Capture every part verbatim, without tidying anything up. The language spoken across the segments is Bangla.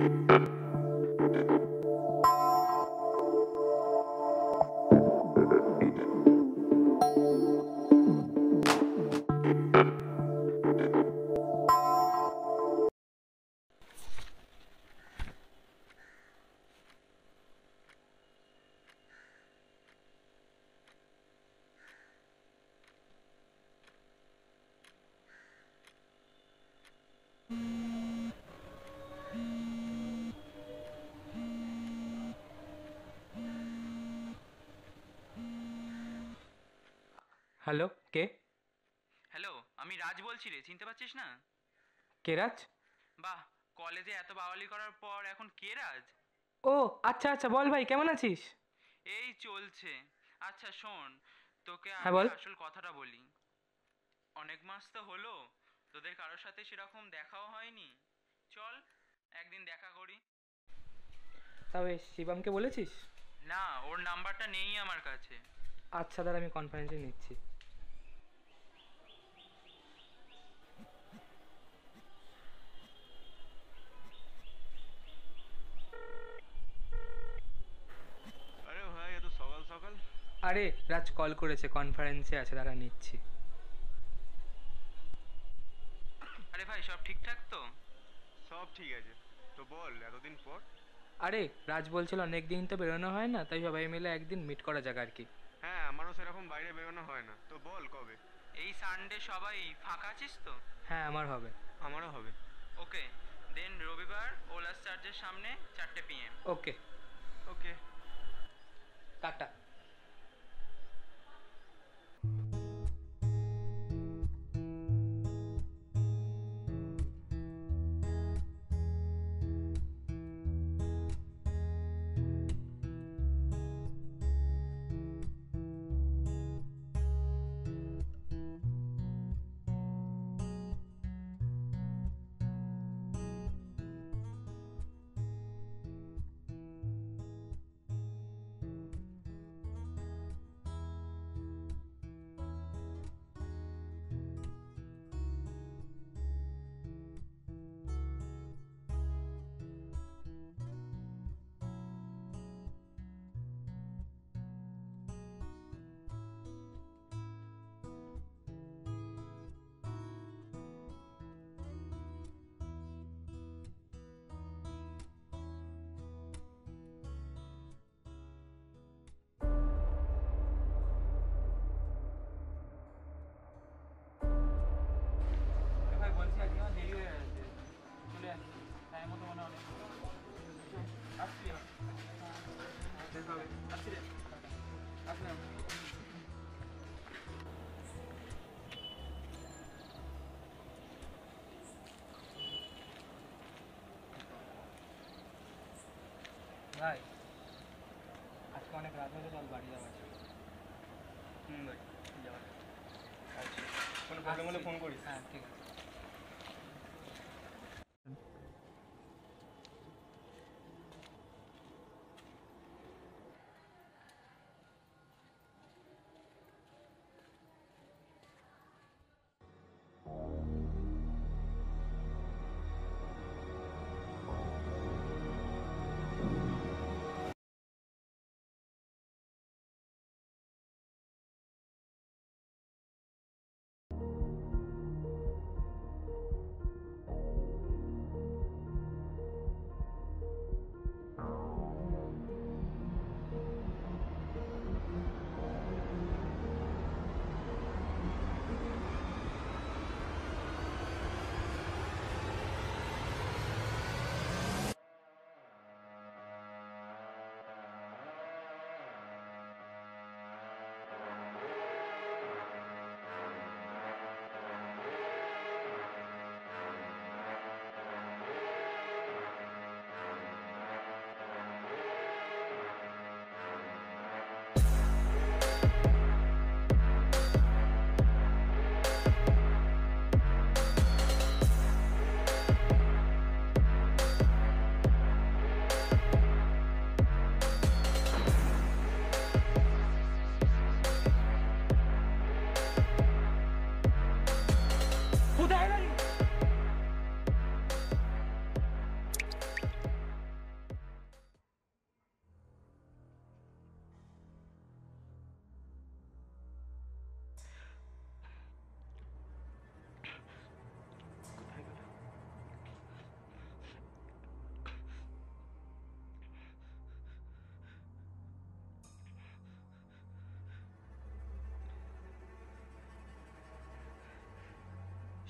হ্যালো, কে? হ্যালো, আমি রাজ বলছি রে, চিনতে পারছিস না? কে রাজ? বাহ, কলেজে এত বাওয়ালি করার পর এখন কে রাজ? ও, আচ্ছা আচ্ছা, বল ভাই, কেমন আছিস? এই চলছে। আচ্ছা শোন, তোকে হ্যাঁ, আগে বল। আসল কথাটা বলি। অনেক মাস তো হলো, তোদের কারোর সাথে সেরকম দেখাও হয়নি। চল, একদিন দেখা করি। তবে শিবমকে বলেছিস? না, ওর নাম্বারটা নেই আমার কাছে। আচ্ছা, দাঁড়া, আমি কনফারেন্সে নিচ্ছি। আরে ভাই, এত সকাল সকাল? আরে, রাজ কল করেছে, কনফারেন্সে আছে, দাঁড়া নিচ্ছি। আরে ভাই, সব ঠিকঠাক তো? সব ঠিক আছে। তো বল, এতদিন পর। আরে, রাজ বলছিল অনেক দিন তো বেরোনো হয় না, তাই সবাই মিলে একদিন মিট করা যাক আর কি। হ্যাঁ, আমারও সেরকম বাইরে বেরোনো হয় না, তো বল কবে। এই সানডে সবাই ফাঁকা আছিস তো? হ্যাঁ, আমার হবে। আমারও হবে। ওকে, দেন রবিবার ওলাস চার্চের সামনে চারটে পিএম। ওকে। ওকে। টাটা। ভাই, বলছি আজকে আমার দেরি হয়ে গেছে, চলে আসছি। টাইম মতো মনে অনেক আসছি। বেশ হবে, আসছি রে। আসলাম। ভাই, আজকে অনেক রাত হয়ে গেল, বাড়ি যাওয়া আছে। হুম ভাই, যাওয়া আছে। আচ্ছা, কোনো প্রবলেম হলে আসছি। ফোন করিস। হ্যাঁ, ঠিক আছে।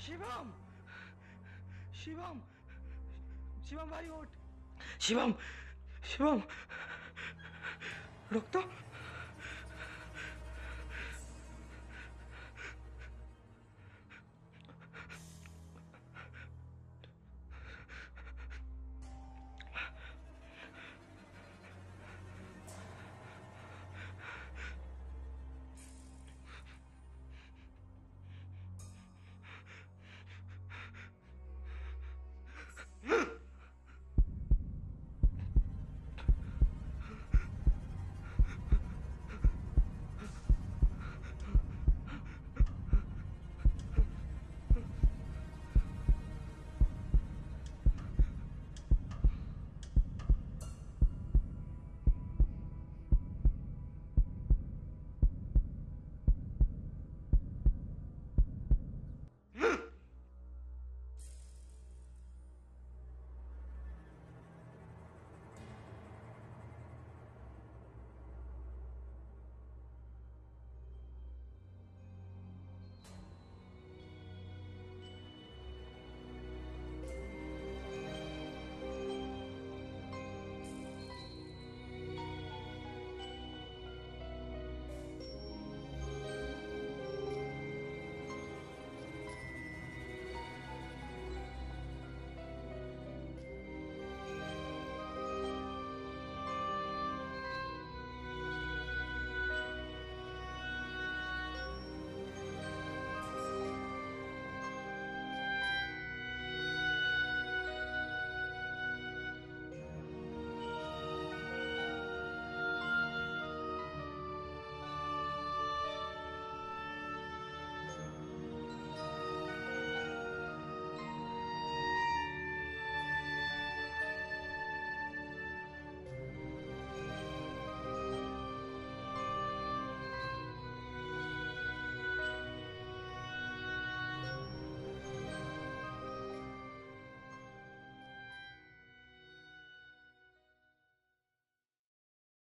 शिवम शिवम शिवम भाई उठ शिवम शिवम रक्त